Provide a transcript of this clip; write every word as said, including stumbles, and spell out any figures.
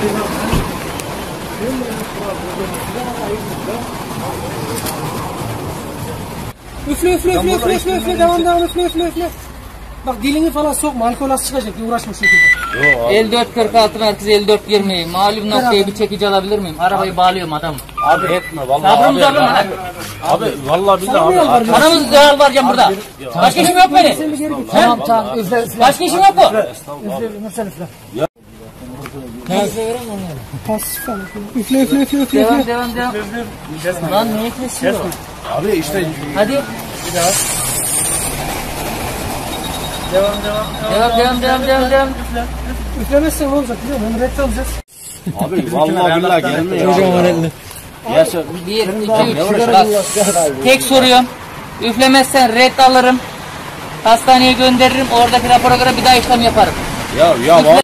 Üfle üfle üfle üfle üfle üfle devam devam üfle üfle üfle. Bak dilini falan sokma, alkol az çıkacak diye uğraşma şekilde. elli dört kırk altı merkez elli dört yirmi. Malum noktaya bir çekici alabilir miyim? Arabayı bağlıyorum adam. Abi etme vallahi. Sabrımı zorlama lan. Abi vallahi billahi abi. Paramızı da alacağım burada. Başka işim yok benim. Tamam tamam üfle üfle. Başka işim yok mu? Üfle üfle üfle. Pasif falan. Üfle üfle üfle üfle. Devam devam devam. Lan niye kesiyor? Abi işte. Hadi. Bir daha. Devam devam devam devam devam devam. Üflemezsen ne olacak biliyor musun? Red alacağız. Abi vallahi billahi gelmiyor. Kocaman elini. Yaşa. bir iki üç bak. Tek soruyorum. Üflemezsen red alırım. Hastaneye gönderirim. Oradaki rapora göre bir daha işlem yaparım. Ya ya